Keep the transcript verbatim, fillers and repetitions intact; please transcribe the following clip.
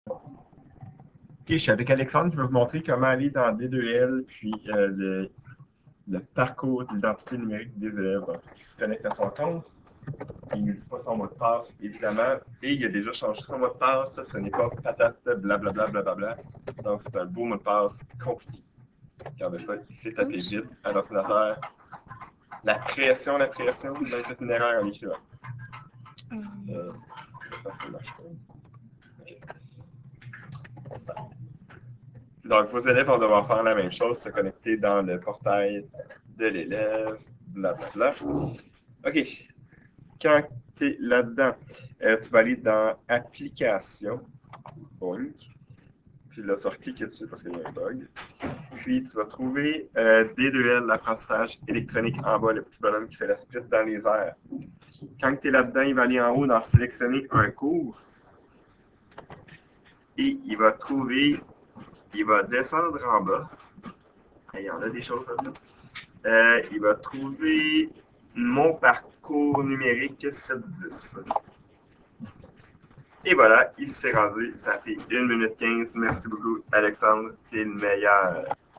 Ok, je suis avec Alexandre qui va vous montrer comment aller dans D deux L, puis euh, le, le parcours d'identité numérique des élèves. Donc, il se connecte à son compte, il ne dit pas son mot de passe, évidemment, et il a déjà changé son mot de passe. Ça, ce n'est pas patate, blablabla, blablabla. Donc, c'est un beau mot de passe compliqué. Regardez ça, il s'est tapé vite à l'ordinateur. La pression, la pression, il a fait une erreur en l'écrivant. Euh, ça marche pas. Okay. Donc, vos élèves vont devoir faire la même chose, se connecter dans le portail de l'élève, blablabla. OK. Quand tu es là-dedans, euh, tu vas aller dans Applications, boink. Puis là, tu vas cliquer dessus parce qu'il y a un bug. Puis, tu vas trouver euh, D deux L, l'apprentissage électronique en bas, le petit bonhomme qui fait la split dans les airs. Quand tu es là-dedans, il va aller en haut dans Sélectionner un cours. Et il va trouver, il va descendre en bas. Il y en a des choses comme ça. Euh, il va trouver mon parcours numérique sept dix. Et voilà, il s'est rendu. Ça fait une minute quinze. Merci beaucoup, Alexandre. T'es le meilleur.